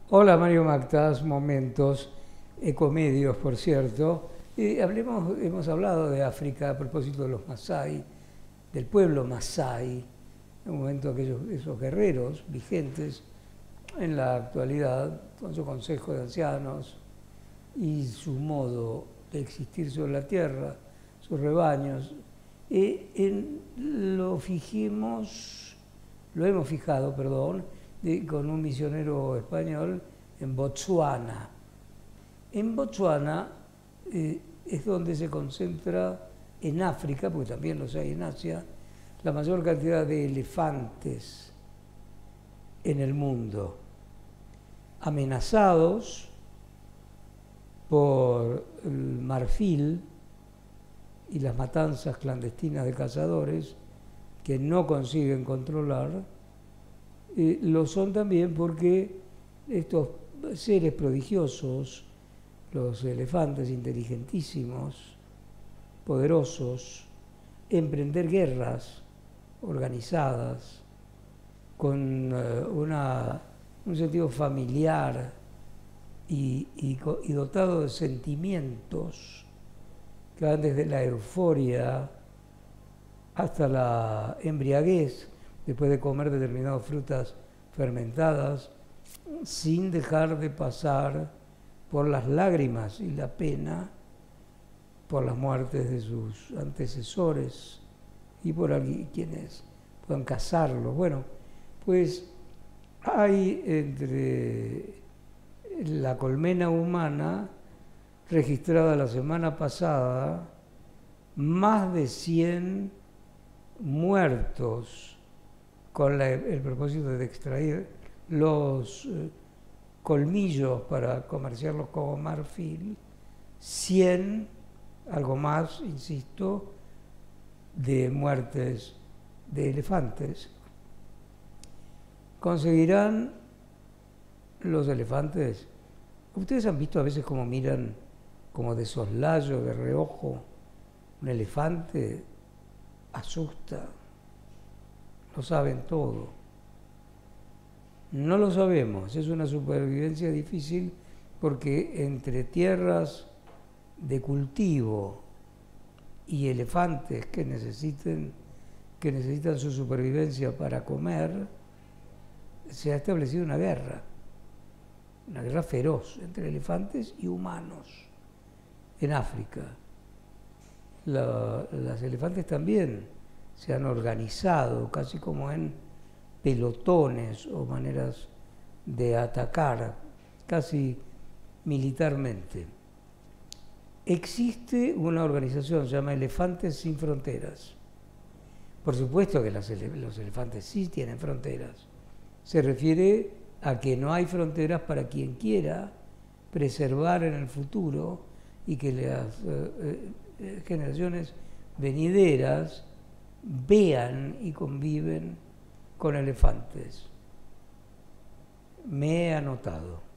Hola Mario Mactas, momentos, ecomedios por cierto. Hemos hablado de África a propósito de los Masái, del pueblo Masái, en un momento esos guerreros vigentes en la actualidad, con su consejo de ancianos y su modo de existir sobre la tierra, sus rebaños. Lo hemos fijado, perdón, con un misionero español en Botsuana. En Botsuana es donde se concentra en África, porque también los hay en Asia, la mayor cantidad de elefantes en el mundo, amenazados por el marfil y las matanzas clandestinas de cazadores que no consiguen controlar. Lo son también porque estos seres prodigiosos, los elefantes inteligentísimos, poderosos, emprender guerras organizadas con un sentido familiar y dotado de sentimientos que van desde la euforia hasta la embriaguez después de comer determinadas frutas fermentadas, sin dejar de pasar por las lágrimas y la pena por las muertes de sus antecesores y por quienes puedan cazarlos. Bueno, pues hay entre la colmena humana registrada la semana pasada más de 100 muertos con el propósito de extraer los colmillos para comerciarlos como marfil, 100, algo más, insisto, de muertes de elefantes. ¿Conseguirán los elefantes? Ustedes han visto a veces cómo miran como de soslayo, de reojo, un elefante. Asusta, lo saben todo. No lo sabemos, es una supervivencia difícil porque entre tierras de cultivo y elefantes que necesitan su supervivencia para comer, se ha establecido una guerra feroz entre elefantes y humanos en África. Las elefantes también se han organizado casi como en pelotones o maneras de atacar, casi militarmente. Existe una organización, se llama Elefantes Sin Fronteras. Por supuesto que los elefantes sí tienen fronteras. Se refiere a que no hay fronteras para quien quiera preservar en el futuro y que las generaciones venideras vean y conviven con elefantes. Me he anotado.